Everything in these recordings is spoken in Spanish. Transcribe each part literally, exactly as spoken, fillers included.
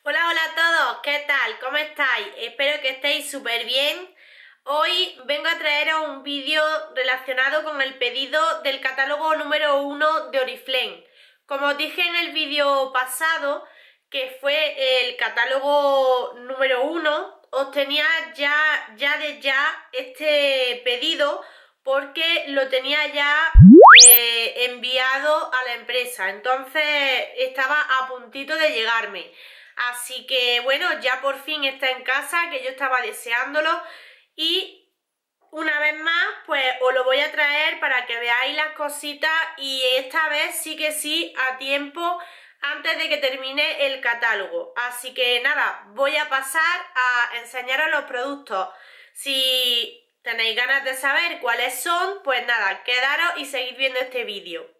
Hola, hola a todos, ¿qué tal? ¿Cómo estáis? Espero que estéis súper bien. Hoy vengo a traeros un vídeo relacionado con el pedido del catálogo número uno de Oriflame. Como os dije en el vídeo pasado, que fue el catálogo número uno, os tenía ya, ya de ya este pedido porque lo tenía ya eh, enviado a la empresa, entonces estaba a puntito de llegarme. Así que bueno, ya por fin está en casa, que yo estaba deseándolo, y una vez más pues os lo voy a traer para que veáis las cositas, y esta vez sí que sí a tiempo antes de que termine el catálogo. Así que nada, voy a pasar a enseñaros los productos. Si tenéis ganas de saber cuáles son, pues nada, quedaros y seguid viendo este vídeo.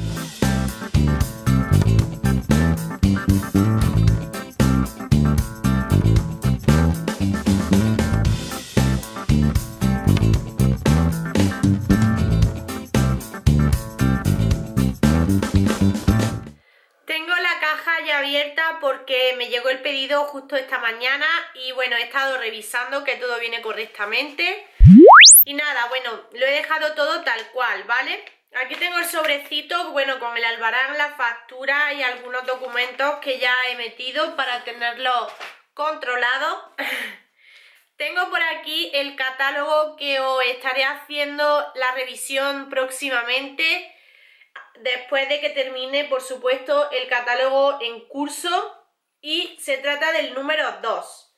Abierta porque me llegó el pedido justo esta mañana y bueno, he estado revisando que todo viene correctamente y nada, bueno, lo he dejado todo tal cual, ¿vale? Aquí tengo el sobrecito, bueno, con el albarán, la factura y algunos documentos que ya he metido para tenerlo controlado. Tengo por aquí el catálogo que os estaré haciendo la revisión próximamente, después de que termine, por supuesto, el catálogo en curso, y se trata del número dos.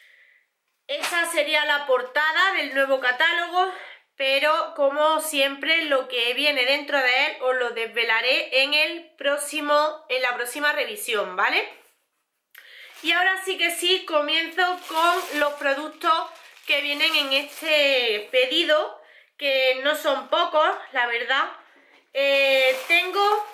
Esa sería la portada del nuevo catálogo, pero como siempre lo que viene dentro de él os lo desvelaré en el próximo, en la próxima revisión, ¿vale? Y ahora sí que sí, comienzo con los productos que vienen en este pedido, que no son pocos, la verdad. Eh, tengo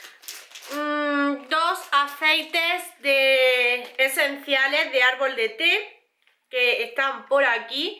mmm, dos aceites de esenciales de árbol de té que están por aquí.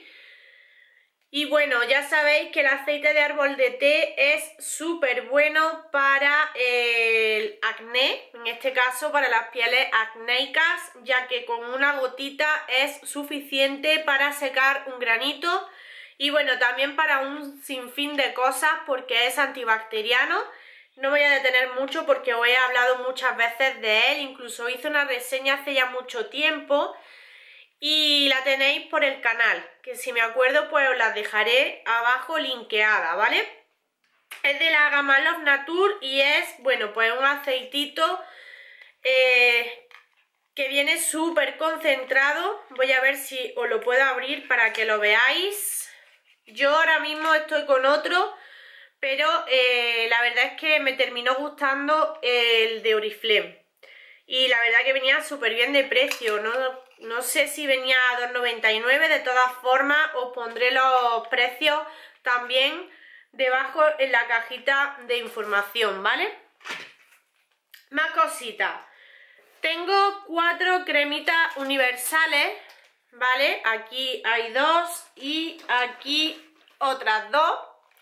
Y bueno, ya sabéis que el aceite de árbol de té es súper bueno para el acné, en este caso para las pieles acnéicas, ya que con una gotita es suficiente para secar un granito. Y bueno, también para un sinfín de cosas, porque es antibacteriano. No voy a detener mucho porque os he hablado muchas veces de él, incluso hice una reseña hace ya mucho tiempo y la tenéis por el canal, que si me acuerdo pues os la dejaré abajo linkeada, ¿vale? Es de la gama Love Nature y es, bueno, pues un aceitito eh, que viene súper concentrado. Voy a ver si os lo puedo abrir para que lo veáis. Yo ahora mismo estoy con otro, pero eh, la verdad es que me terminó gustando el de Oriflame. Y la verdad que venía súper bien de precio, ¿no? No sé si venía a dos noventa y nueve, de todas formas os pondré los precios también debajo en la cajita de información, ¿vale? Más cositas. Tengo cuatro cremitas universales, ¿vale? Aquí hay dos y aquí otras dos,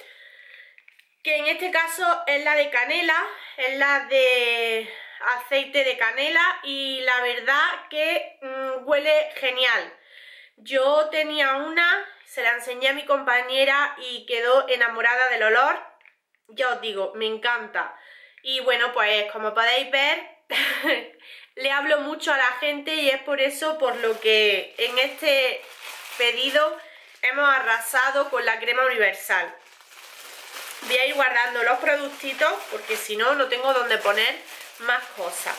que en este caso es la de canela, es la de aceite de canela, y la verdad que mmm, huele genial. Yo tenía una, se la enseñé a mi compañera y quedó enamorada del olor. Ya os digo, me encanta. Y bueno, pues como podéis ver, le hablo mucho a la gente y es por eso por lo que en este pedido hemos arrasado con la crema universal. Voy a ir guardando los productitos porque si no, no tengo donde poner más cosas.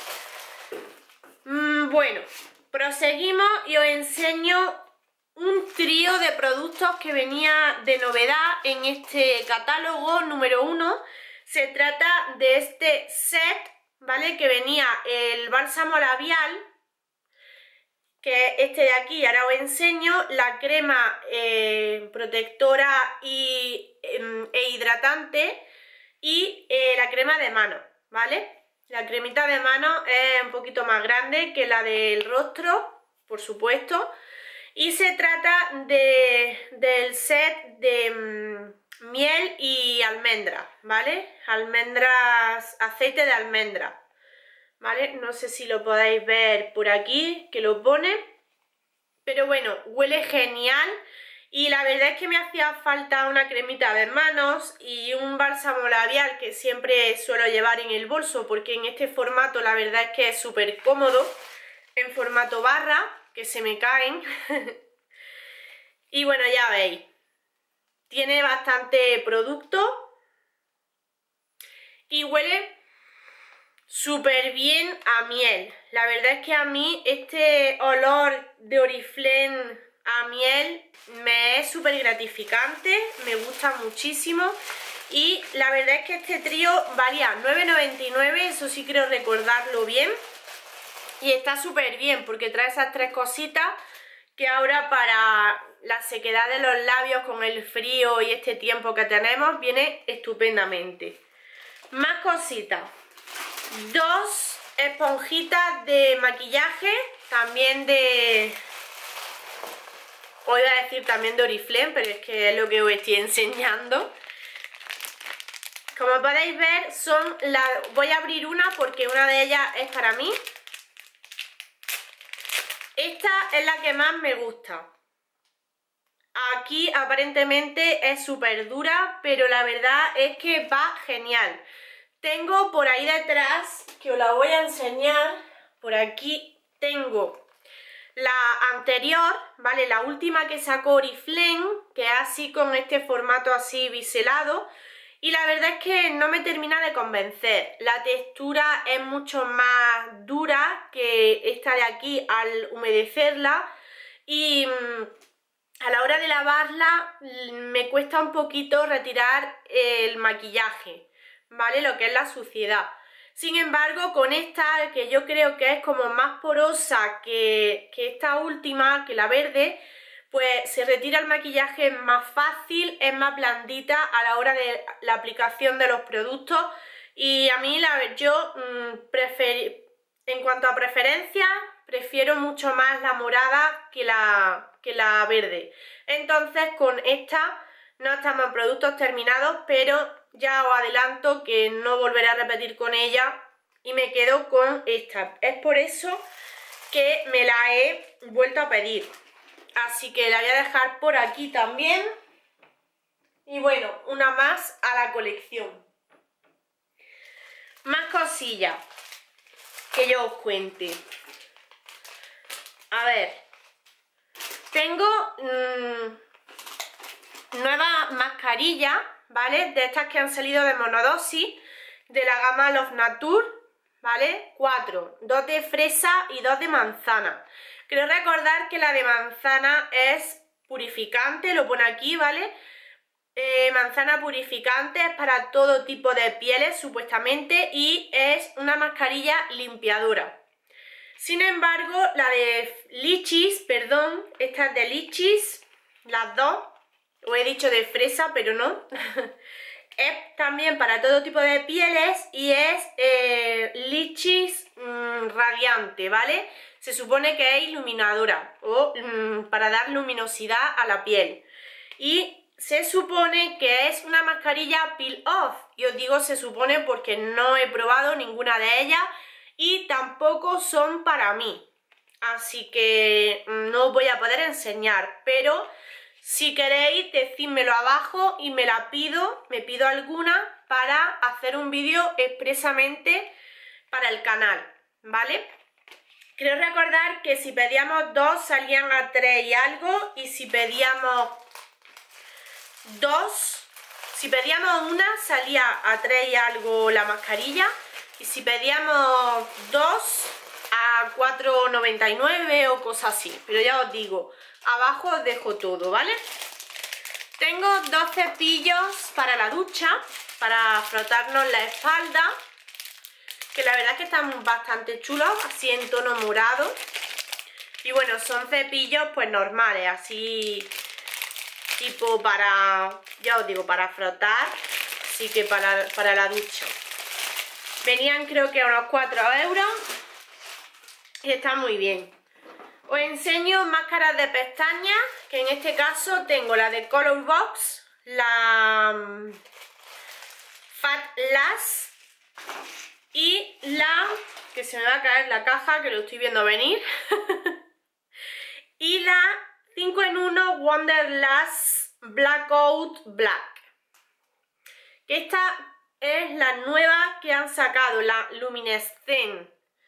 Mm, bueno, proseguimos y os enseño un trío de productos que venía de novedad en este catálogo número uno. Se trata de este set, ¿vale? Que venía el bálsamo labial, que es este de aquí, ahora os enseño, la crema eh, protectora y, eh, e hidratante, y eh, la crema de mano, ¿vale? La cremita de mano es un poquito más grande que la del rostro, por supuesto, y se trata de, del set de mmm, miel y almendra, ¿vale? Almendras, aceite de almendra, ¿vale? No sé si lo podéis ver por aquí, que lo pone. Pero bueno, huele genial. Y la verdad es que me hacía falta una cremita de manos y un bálsamo labial que siempre suelo llevar en el bolso, porque en este formato la verdad es que es súper cómodo, en formato barra, que se me caen. Y bueno, ya veis, tiene bastante producto y huele súper bien a miel. La verdad es que a mí este olor de Oriflame a miel me es súper gratificante, me gusta muchísimo. Y la verdad es que este trío valía nueve noventa y nueve, eso sí creo recordarlo bien. Y está súper bien porque trae esas tres cositas que ahora para la sequedad de los labios con el frío y este tiempo que tenemos viene estupendamente. Más cositas. Dos esponjitas de maquillaje, también de... Os iba a decir también de Oriflame, pero es que es lo que os estoy enseñando. Como podéis ver, son la... voy a abrir una porque una de ellas es para mí. Esta es la que más me gusta. Aquí aparentemente es súper dura, pero la verdad es que va genial. Tengo por ahí detrás, que os la voy a enseñar, por aquí tengo la anterior, ¿vale? La última que sacó Oriflame, que es así con este formato así biselado. Y la verdad es que no me termina de convencer. La textura es mucho más dura que esta de aquí al humedecerla. Y mmm, a la hora de lavarla me cuesta un poquito retirar el maquillaje, ¿vale? Lo que es la suciedad. Sin embargo, con esta, que yo creo que es como más porosa que, que esta última, que la verde, pues se retira el maquillaje más fácil, es más blandita a la hora de la aplicación de los productos. Y a mí, la, yo, mmm, prefer, en cuanto a preferencia, prefiero mucho más la morada que la, que la verde. Entonces, con esta no estamos en productos terminados, pero ya os adelanto que no volveré a repetir con ella y me quedo con esta. Es por eso que me la he vuelto a pedir. Así que la voy a dejar por aquí también. Y bueno, una más a la colección. Más cosillas que yo os cuente. A ver, tengo mmm, nuevas mascarillas, ¿vale? De estas que han salido de monodosis, de la gama Love Nature, ¿vale? Cuatro, dos de fresa y dos de manzana. Quiero recordar que la de manzana es purificante, lo pone aquí, ¿vale? Eh, manzana purificante, es para todo tipo de pieles, supuestamente, y es una mascarilla limpiadora. Sin embargo, la de lichis, perdón, esta es de lichis, las dos, os he dicho de fresa, pero no, es también para todo tipo de pieles y es eh, lichis mmm, radiante, ¿vale? Se supone que es iluminadora o mmm, para dar luminosidad a la piel. Y se supone que es una mascarilla peel off. Y os digo se supone porque no he probado ninguna de ellas y tampoco son para mí. Así que no os voy a poder enseñar, pero si queréis decídmelo abajo y me la pido, me pido alguna para hacer un vídeo expresamente para el canal, ¿vale? Quiero recordar que si pedíamos dos salían a tres y algo, y si pedíamos dos, si pedíamos una salía a tres y algo la mascarilla, y si pedíamos dos a cuatro noventa y nueve o cosas así, pero ya os digo, abajo os dejo todo, ¿vale? Tengo dos cepillos para la ducha, para frotarnos la espalda, que la verdad es que están bastante chulos, así en tono morado. Y bueno, son cepillos pues normales, así tipo para, ya os digo, para frotar, así que para, para la ducha. Venían creo que a unos cuatro euros y está muy bien. Os enseño máscaras de pestañas, que en este caso tengo la de Colourbox, la Fat Lash y la que se me va a caer la caja, que lo estoy viendo venir. Y la cinco en uno Wonderlust Blackout Black. Que esta es la nueva que han sacado, la Luminescent.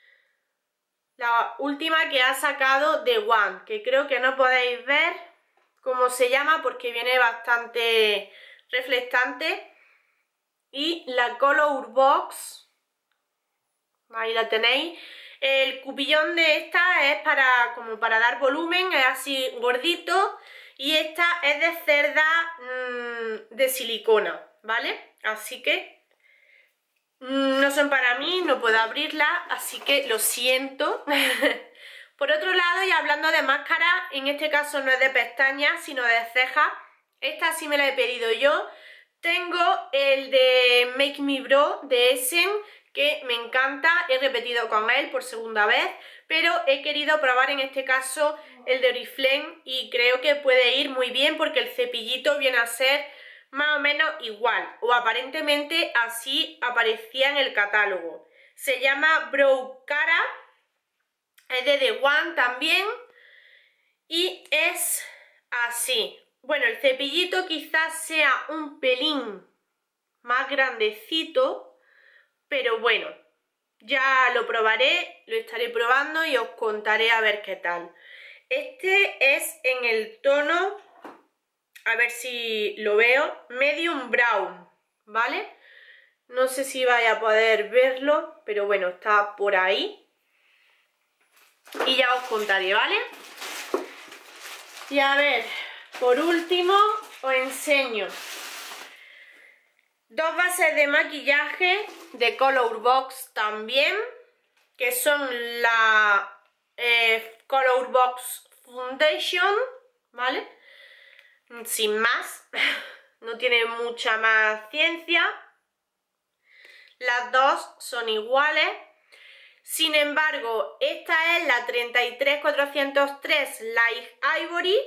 La última que ha sacado The One, que creo que no podéis ver cómo se llama porque viene bastante reflectante. Y la Color Box, ahí la tenéis. El cupillón de esta es para, como para dar volumen, es así gordito. Y esta es de cerda mmm, de silicona, ¿vale? Así que mmm, no son para mí, no puedo abrirla, así que lo siento. Por otro lado, y hablando de máscara, en este caso no es de pestañas, sino de cejas. Esta sí me la he pedido yo. Tengo el de Make Me Bro de Essen, que me encanta, he repetido con él por segunda vez, pero he querido probar en este caso el de Oriflame y creo que puede ir muy bien porque el cepillito viene a ser más o menos igual, o aparentemente así aparecía en el catálogo. Se llama Brow Cara, es de The One también y es así. Bueno, el cepillito quizás sea un pelín más grandecito, pero bueno, ya lo probaré, lo estaré probando y os contaré a ver qué tal. Este es en el tono, a ver si lo veo, medium brown, ¿vale? No sé si vaya a poder verlo, pero bueno, está por ahí. Y ya os contaré, ¿vale? Y a ver, por último os enseño dos bases de maquillaje de Color Box también, que son la eh, Color Box Foundation, ¿vale? Sin más, no tiene mucha más ciencia. Las dos son iguales. Sin embargo, esta es la treinta y tres cuatrocientos tres Light Ivory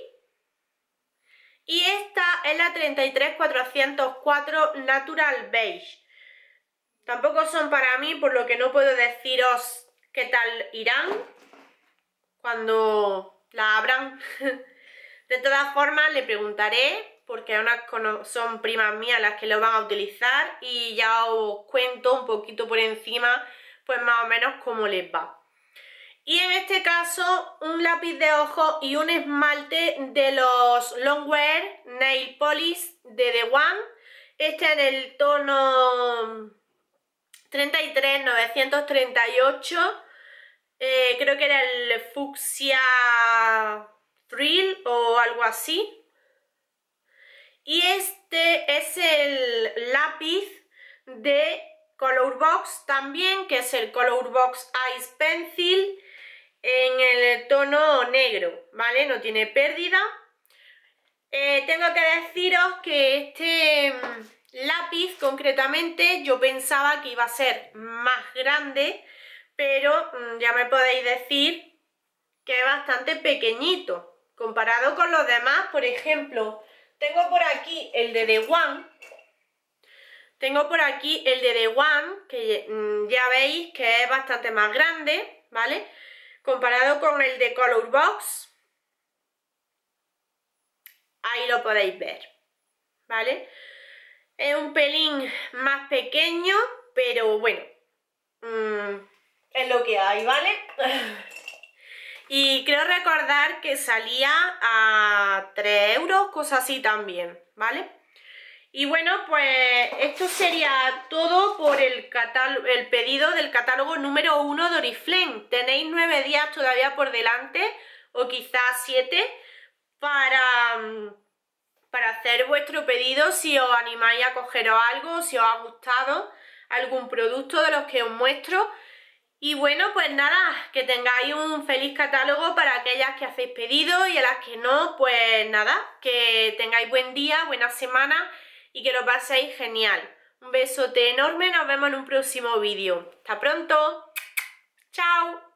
y esta es la treinta y tres cuatrocientos cuatro Natural Beige. Tampoco son para mí, por lo que no puedo deciros qué tal irán cuando la abran. De todas formas, le preguntaré, porque unas son primas mías las que lo van a utilizar y ya os cuento un poquito por encima, pues más o menos cómo les va. Y en este caso, un lápiz de ojos y un esmalte de los Longwear Nail Polish de The One. Este en el tono treinta y tres novecientos treinta y ocho. Eh, creo que era el Fucsia Thrill o algo así. Y este es el lápiz de Color Box también, que es el Color Box Ice Pencil en el tono negro, ¿vale? No tiene pérdida. Eh, tengo que deciros que este lápiz concretamente yo pensaba que iba a ser más grande, pero ya me podéis decir que es bastante pequeñito comparado con los demás. Por ejemplo, tengo por aquí el de The One. Tengo por aquí el de The One, que ya veis que es bastante más grande, ¿vale? Comparado con el de Color Box. Ahí lo podéis ver, ¿vale? Es un pelín más pequeño, pero bueno, mmm, es lo que hay, ¿vale? Y creo recordar que salía a tres euros, cosas así también, ¿vale? Y bueno, pues esto sería todo por el, el pedido del catálogo número uno de Oriflame. Tenéis nueve días todavía por delante, o quizás siete, para, para hacer vuestro pedido si os animáis a cogeros algo, si os ha gustado algún producto de los que os muestro. Y bueno, pues nada, que tengáis un feliz catálogo para aquellas que hacéis pedido y a las que no, pues nada, que tengáis buen día, buena semana y que lo paséis genial. Un besote enorme, nos vemos en un próximo vídeo. ¡Hasta pronto! ¡Chao!